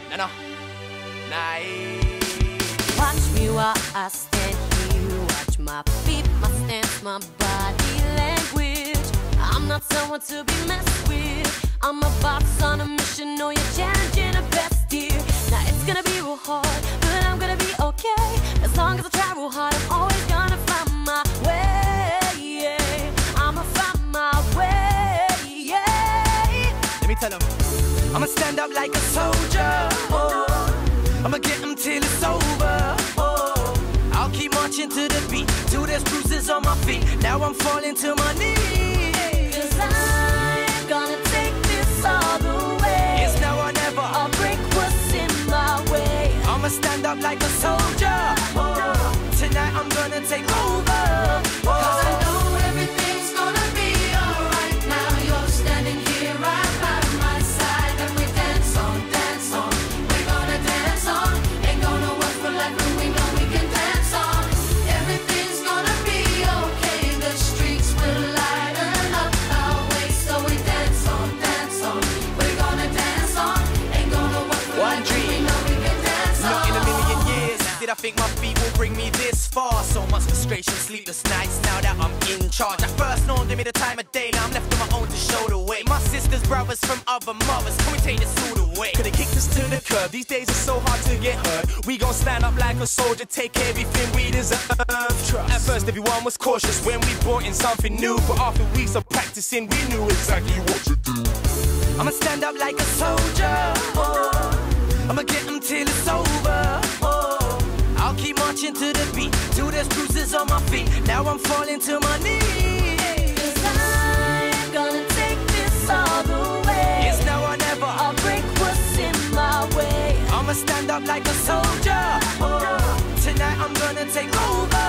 No. Watch me while I stand here. Watch my feet, my stance, my body language. I'm not someone to be messed with. I'm a boss on a mission. Know you're challenging the best here. Now it's gonna be real hard, but I'm gonna be okay. As long as I try real hard, I'm always gonna find my way. I'ma find my way. Let me tell them, I'ma stand up like a soldier. Oh, I'ma get them till it's over. Oh, I'll keep marching to the beat till there's bruises on my feet. Now I'm falling to my knees. 'Cause I'm gonna take this all the way. It's now or never. I'll break what's in my way. I'ma stand up like a soldier. Oh, tonight I'm gonna take over. Oh, 'Cause I know everything's gonna be alright. Now you're standing here right by my side, and we dance on. We're gonna dance on. Ain't gonna work for life, but we know we can dance on. Everything's gonna be okay. The streets will lighten up our way, so we dance on. We're gonna dance on. Ain't gonna work for One life, but we dream. know we can dance on. not in a million years did I think my feet will bring me this far. So much frustration, sleepless nights, now that I'm in charge. At first, no one gave me the time of day. Now I'm left on my own to show the way. My sisters, brothers from other mothers, can we take this all the way? Could've kicked us to the curb, these days it's so hard to get hurt. We gon' stand up like a soldier, take everything we deserve. Trust. At first everyone was cautious when we brought in something new, but after weeks of practicing we knew exactly what to do. I'ma stand up like a soldier. Oh, I'ma get them till it's over. Oh, I'll keep marching to the beat till there's bruises on my feet. Now I'm falling to my knees. 'Cause I'm gonna take this all the way. It's now or never. I'll break what's in my way. I'ma stand up like a soldier. Oh, tonight I'm gonna take over.